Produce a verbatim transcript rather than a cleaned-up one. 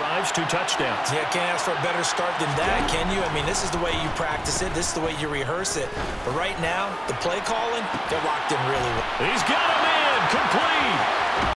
drives, two touchdowns. Yeah, can't ask for a better start than that, can you? I mean, this is the way you practice it. This is the way you rehearse it. But right now, the play calling, they're locked in really well. He's got him in, complete.